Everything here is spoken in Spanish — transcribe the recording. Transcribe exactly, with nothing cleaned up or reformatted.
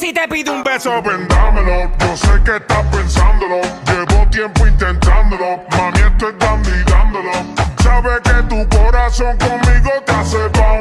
si te pido un beso. Ven, dámelo, yo sé que estás pensándolo. Llevo tiempo intentándolo. Mami, estoy dando y dándolo. Sabes que tu corazón conmigo te hace pa'